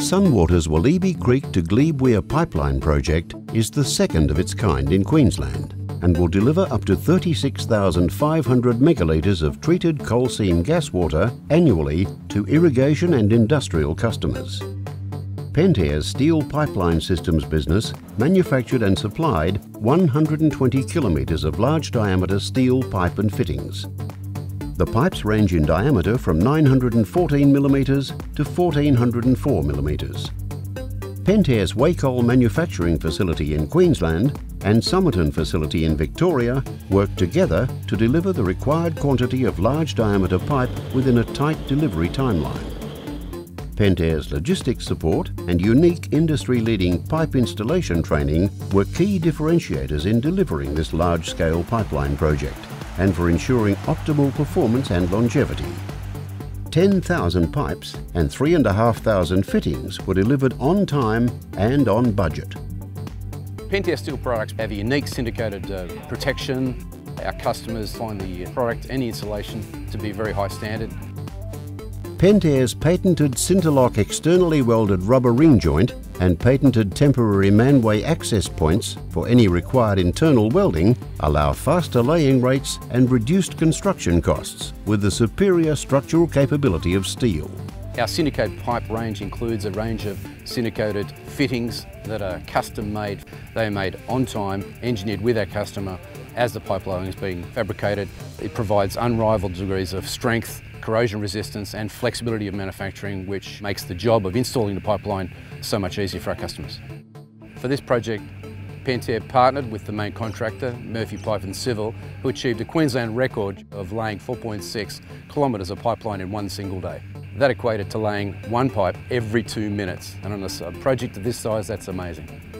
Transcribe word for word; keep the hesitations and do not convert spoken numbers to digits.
SunWater's Woleebee Creek to Glebe Weir Pipeline project is the second of its kind in Queensland and will deliver up to thirty-six thousand five hundred megalitres of treated coal seam gas water annually to irrigation and industrial customers. Pentair Steel Pipeline Systems business manufactured and supplied one hundred twenty kilometres of large diameter steel pipe and fittings. The pipes range in diameter from nine hundred fourteen millimetres to one thousand four hundred four millimetres. Pentair's Wacol manufacturing facility in Queensland and Somerton facility in Victoria work together to deliver the required quantity of large diameter pipe within a tight delivery timeline. Pentair's logistics support and unique industry-leading pipe installation training were key differentiators in delivering this large-scale pipeline project and for ensuring optimal performance and longevity. ten thousand pipes and three thousand five hundred fittings were delivered on time and on budget. Pentair steel products have a unique Sintakote uh, protection. Our customers find the product and the installation to be very high standard. Pentair's patented Sintakote externally welded rubber ring joint and patented temporary manway access points for any required internal welding allow faster laying rates and reduced construction costs with the superior structural capability of steel. Our Sintakote pipe range includes a range of Sintakote fittings that are custom made. They are made on time, engineered with our customer as the pipeline is being fabricated. It provides unrivaled degrees of strength, corrosion resistance and flexibility of manufacturing, which makes the job of installing the pipeline so much easier for our customers. For this project, Pentair partnered with the main contractor, Murphy Pipe and Civil, who achieved a Queensland record of laying four point six kilometres of pipeline in one single day. That equated to laying one pipe every two minutes, and on a project of this size, that's amazing.